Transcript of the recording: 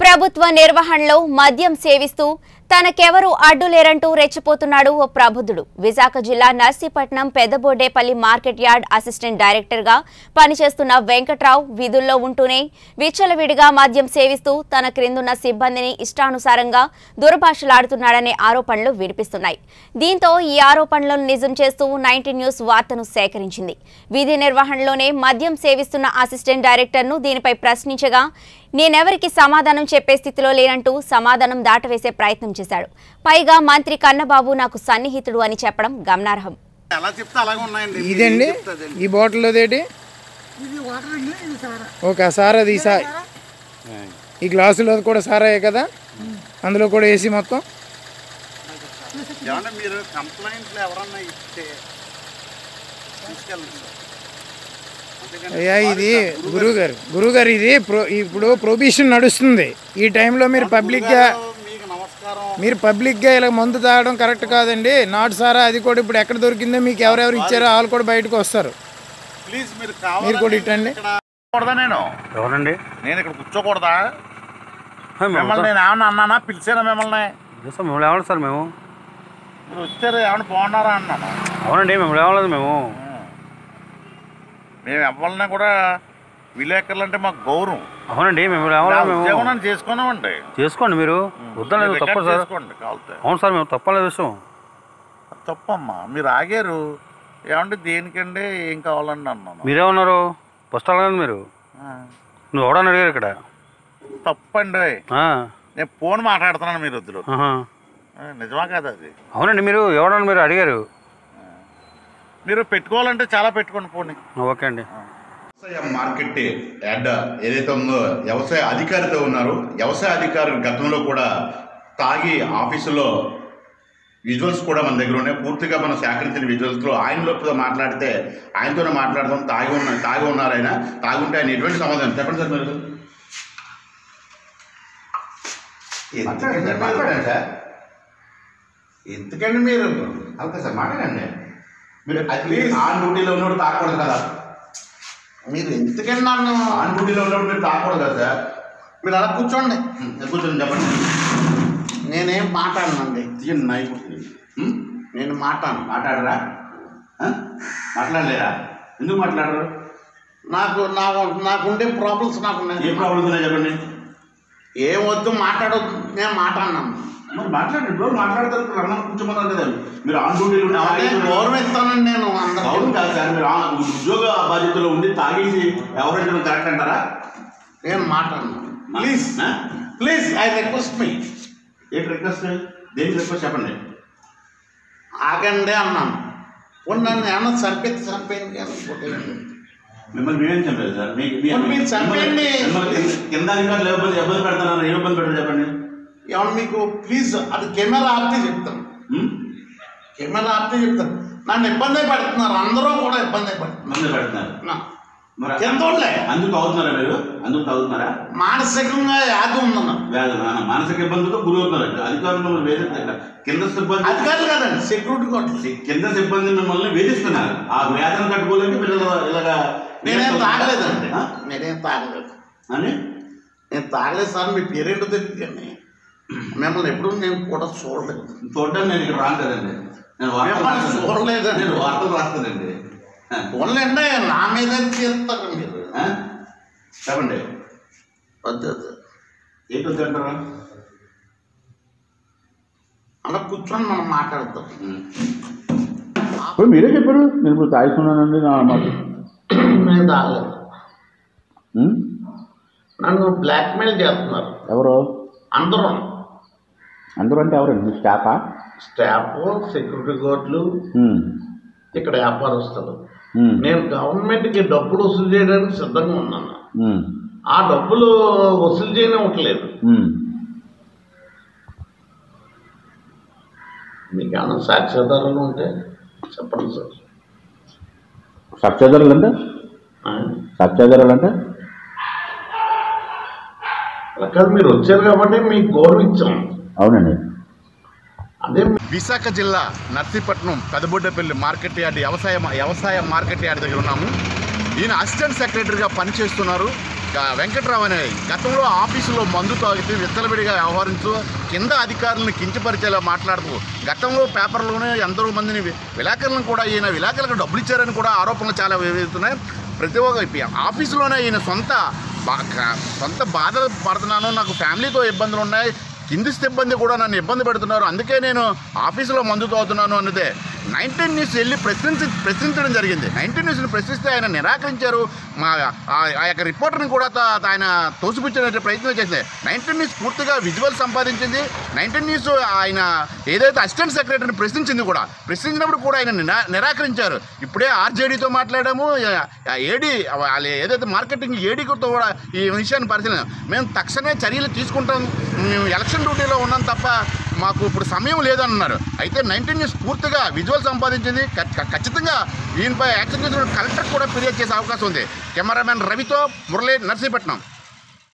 ప్రభుత్వ నిర్వహణలో మద్యం సేవిస్తూ తనకెవరూ అడ్డులేరంటూ రెచ్చిపోతున్నాడు ఓ ప్రబుద్ధుడు. విశాఖ జిల్లా Narsipatnam Peddabodepalli market yard assistant డైరెక్టర్గా పనిచేస్తున్న వెంకట్రావు విధుల్లో ఉంటూనే విచ్చలవిడిగా మద్యం సేవిస్తూ తన క్రిందున్న సిబ్బందిని ఇష్టానుసారంగా దుర్భాషలాడుతున్నాడనే ఆరోపణలు వినిపిస్తున్నాయి. దీంతో ఈ ఆరోపణలను నిజం చేస్తూ 19 న్యూస్ వార్తను సేకరించింది. విధి నిర్వహణలోనే మద్యం సేవిస్తున్న అసిస్టెంట్ డైరెక్టర్ను దీనిపై ప్రశ్నించగా నేనెవరికి సమాధానం చెప్పే స్థితిలో లేనంటూ సమాధానం దాటవేసే ప్రయత్నం చేశాడు. పైగా మంత్రి కన్నబాబు నాకు సన్నిహితుడు అని చెప్పడం గమనార్హం. ఇదండి ఈ బాటిల్ అదేంటి ఓకే సార్, అది ఈ గ్లాసులో కూడా సారాయే కదా, అందులో కూడా వేసి మొత్తం అయ్యా ఇది గురుగారు ఇది ఇప్పుడు ప్రొహిబిషన్ నడుస్తుంది. ఈ టైంలో మీరు పబ్లిక్గా ఇలా మందు తాగడం కరెక్ట్ కాదండి. నాటు సారా అది కూడా ఇప్పుడు ఎక్కడ దొరికిందో మీకు ఎవరెవరు ఇచ్చారో వాళ్ళు కూడా బయటకు వస్తారు. మీరు కూడా ఇట్టండి. ఎవరండి? నేను ఇక్కడ కూర్చోకూడదా? మిమ్మల్ని నేను ఏమన్నా అన్నానా? పిలిచానా మిమ్మల్ని? మిమ్మల్ని ఏమన్నా సార్ మేము మీరు వచ్చారు ఏమన్నా బాగున్నారా అన్నాను. అవునండి, మిమ్మల్ని ఏమలేదు. మేము ఎవరిని కూడా విలేకరులు అంటే మాకు గౌరవం. అవునండి, మిమ్మల్ని చేసుకున్నామండి. చేసుకోండి, మీరు వద్దలేదు తప్ప సార్. అవును సార్, మేము తప్పలేదు విషయం. తప్పమ్మా, మీరు ఆగారు ఏమంటే దేనికండి ఏం కావాలండి అన్నాను. మీరేమన్నారు? ఫస్ట్ అలాగండి మీరు. నువ్వు ఎవడని అడిగారు ఇక్కడ? తప్పండి, నేను ఫోన్ మాట్లాడుతున్నాను మీరు వద్దులు. నిజమా కదా అది? అవునండి, మీరు ఎవడని మీరు అడిగారు. మీరు పెట్టుకోవాలంటే చాలా పెట్టుకోండి ఫోన్. ఓకే అండి. వ్యవసాయ మార్కెట్ యార్డ్ ఏదైతే ఉందో వ్యవసాయ అధికారితో ఉన్నారు. వ్యవసాయ అధికారి గతంలో కూడా తాగి ఆఫీసులో విజువల్స్ కూడా మన దగ్గర ఉన్నాయి. పూర్తిగా మనం సేకరించిన విజువల్స్లో ఆయనలో మాట్లాడితే ఆయనతోనే మాట్లాడదాం. తాగి ఉన్నారు ఆయన. తాగుంటే ఆయన ఎటువంటి సమాధానం చెప్పండి సార్. మీరు మాట్లాడండి సార్. ఎందుకండి మీరు ఓకే సార్ మాట్లాడండి. మీరు అట్లీస్ట్ ఆన్ డ్యూటీలో ఉన్నప్పుడు తాగకూడదు కదా. మీరు ఎందుకంటే నన్ను ఆన్ డ్యూటీలో ఉన్నప్పుడు మీరు తాగకూడదు కదా సార్. మీరు అలా కూర్చోండి. కూర్చోండి చెప్పండి. నేనేం మాట్లాడనండి. నేను మాట్లాడరా? మాట్లాడలేరా? ఎందుకు మాట్లాడరు? నాకుండే ప్రాబ్లమ్స్ నాకున్నాయి. ఏ ప్రాబ్లమ్స్ ఉన్నాయి చెప్పండి. ఏం వద్దు మాట్లాడొద్దు. నేను మాట్లాడినాను. మరి మాట్లాడండి. ఇప్పుడు మాట్లాడతారు. రమ్మని కూర్చోమన్నారు కదా. మీరు ఆన్ డ్యూటీలో గౌరవం ఇస్తానండి. నేను గౌరవం కాదు సార్. మీరు ఉద్యోగ బాధ్యతలో ఉండి తాగేసి ఎవరైనా కరెక్ట్ అంటారా? నేను మాట్లాడను. Please I request me. ఏంటి రిక్వెస్ట్? దేనికి రిక్వెస్ట్ చెప్పండి. ఆగండి అన్నాను. నన్ను ఏమన్నా చంపేయండి కానీ మిమ్మల్ని మేమేం చంపలేదు సార్. మీరు చంపేయండి. కింద లేకపోతే ఇబ్బంది పెడతాను. ఏ ఇబ్బంది పెట్టారు చెప్పండి. ఏమన్నా మీకు ప్లీజ్ అది కెమెరా ఆపితే చెప్తాను. కెమెరా ఆపితే చెప్తాను. నన్ను ఇబ్బంది పెడుతున్నారు. అందరూ కూడా ఇబ్బంది పెడుతున్నారు. అందుకు అవుతున్నారా మీరు? అందుకు తాగుతున్నారా? మానసికంగా వ్యాధి ఉందన్న. మానసిక ఇబ్బందితో గురి అవుతున్నారండి. అధికారులు వేధిస్తారు. కింద సిబ్బంది అధికారులు కాదండి, సెక్యూరిటీ కూడా కింద సిబ్బంది మిమ్మల్ని వేధిస్తున్నారు. ఆ వ్యాధిని కట్టుకోలేక పిల్లలు ఇలాగా. నేనేం తాగలేదండి. నేనేం తాగలేదు అని. నేను తాగలేదు సార్. మీ పేరేంటో తెలియదు కానీ మిమ్మల్ని ఎప్పుడు నేను కూడా చూడలేదు. చూడడానికి నేను ఇక్కడ రాను కదండి. నేను చూడలేదు. నేను వార్తలు రాస్తానండి. ఫోన్లేండి నా మీద చేస్తారు మీరు. చెప్పండి. వద్దు ఏంటి వద్దు అంటారా? అలా కూర్చొని మనం మాట్లాడతాం. ఇప్పుడు మీరే చెప్పారు. నేను ఇప్పుడు తాగుతున్నానండి. నా మాట నేను తాగలేదు. నన్ను బ్లాక్మెయిల్ చేస్తున్నారు. ఎవరు? అందరూ అంటే ఎవరండి? స్టాఫా? స్టాఫ్, సెక్యూరిటీ గార్డులు, ఇక్కడ వ్యాపారస్తులు. నేను గవర్నమెంట్కి డబ్బులు వసూలు చేయడానికి సిద్ధంగా ఉన్నాను. ఆ డబ్బులు వసూలు చేయనివ్వట్లేదు. మీకు ఏమైనా సాక్ష్యాధారాలు ఉంటే చెప్పండి సార్. సాక్ష్యాధారాలు అంటే అక్కడ మీరు వచ్చారు కాబట్టి మీకు గౌరవించాం. అవునండి. అదే విశాఖ జిల్లా నర్సీపట్నం పెదబొడ్డపల్లి మార్కెట్ యార్డ్ వ్యవసాయ మార్కెట్ యార్డ్ దగ్గర ఉన్నాము. ఈయన అసిస్టెంట్ సెక్రటరీగా పనిచేస్తున్నారు. వెంకట్రావు అనే గతంలో ఆఫీసులో మందు తాగితే విచ్చలవిడిగా వ్యవహరిస్తూ కింద అధికారులను కించపరిచేలా మాట్లాడుతూ గతంలో పేపర్లోనే ఎందరో మందిని విలేకరులను కూడా ఈయన విలేకరులకు డబ్బులు ఇచ్చారని కూడా ఆరోపణలు చాలా వెలువడుతున్నాయి. ప్రతి ఒక్క ఆఫీసులోనే ఈయన సొంత బాధలు పడుతున్నాను, నాకు ఫ్యామిలీతో ఇబ్బందులు ఉన్నాయి, కింది సిబ్బంది కూడా నన్ను ఇబ్బంది పెడుతున్నారు, అందుకే నేను ఆఫీసులో మందు తాగుతున్నాను అన్నదే 19 న్యూస్ వెళ్ళి ప్రశ్నించడం జరిగింది. 19 న్యూస్ని ప్రశ్నిస్తే ఆయన నిరాకరించారు. ఆ యొక్క రిపోర్టర్ని కూడా ఆయన తోసిపుచ్చే ప్రయత్నం చేసింది. 19 న్యూస్ పూర్తిగా విజువల్ సంపాదించింది. 19 న్యూస్ ఆయన ఏదైతే అసిస్టెంట్ సెక్రటరీని ప్రశ్నించింది కూడా, ప్రశ్నించినప్పుడు కూడా ఆయన నిరాకరించారు. ఇప్పుడే ఆర్జేడీతో మాట్లాడాము, ఏడీ వాళ్ళు ఏదైతే మార్కెటింగ్ ఏడీతో కూడా ఈ విషయాన్ని పరిశీలన మేము తక్షణమే చర్యలు తీసుకుంటాం, మేము ఎలక్షన్ డ్యూటీలో ఉన్నాం తప్ప మాకు ఇప్పుడు సమయం లేదన్నారు. అయితే 19 న్యూస్ పూర్తిగా విజువల్ సంపాదించింది. ఖచ్చితంగా ఈయనపై యాక్షన్ చేసిన కలెక్టర్ కూడా ఫిర్యాదు చేసే అవకాశం ఉంది. కెమెరామెన్ రవితో మురళీ, నర్సీపట్నం.